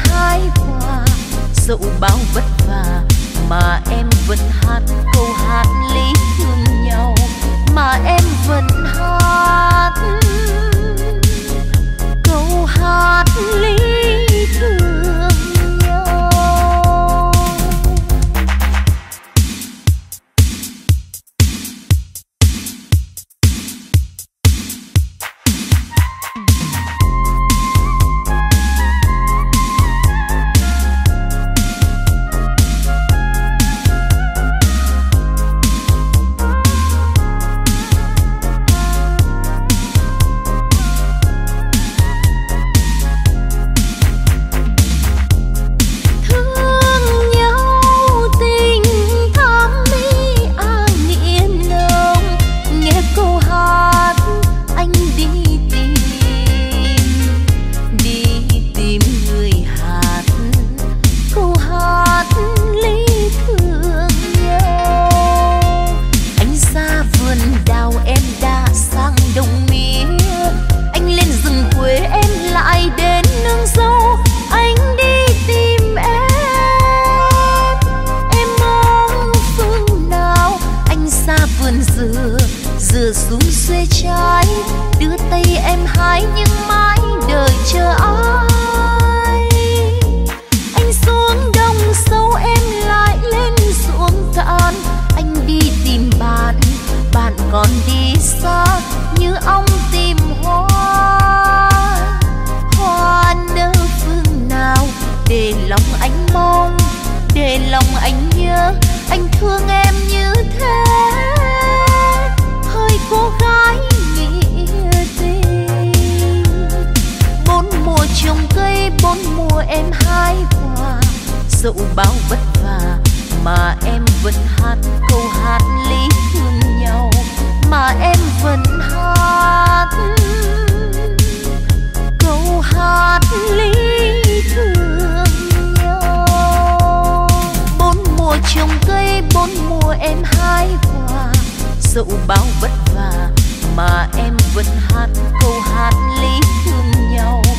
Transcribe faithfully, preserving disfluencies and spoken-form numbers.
hái hoa, dẫu bao vất vả mà em vẫn hát câu hát lý thương nhau, mà em vẫn hát câu hát lý thương nhau. Dẫu bao vất vả mà em vẫn hát câu hát lý thương nhau, mà em vẫn hát câu hát lý thương nhau. Bốn mùa trồng cây, bốn mùa em hái hoa, dẫu bao vất vả mà em vẫn hát câu hát lý thương nhau,